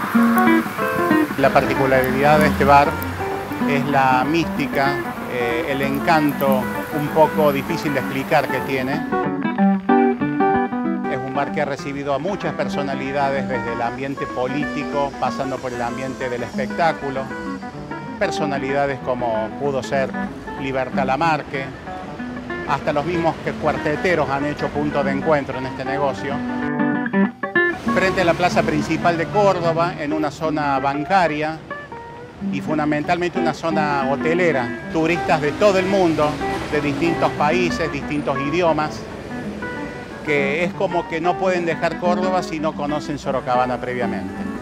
La particularidad de este bar es la mística, el encanto un poco difícil de explicar que tiene. Es un bar que ha recibido a muchas personalidades desde el ambiente político, pasando por el ambiente del espectáculo. Personalidades como pudo ser Libertad Lamarque, hasta los mismos que cuarteteros han hecho punto de encuentro en este negocio. Frente a la plaza principal de Córdoba, en una zona bancaria y fundamentalmente una zona hotelera, turistas de todo el mundo, de distintos países, distintos idiomas, que es como que no pueden dejar Córdoba si no conocen Sorocabana previamente.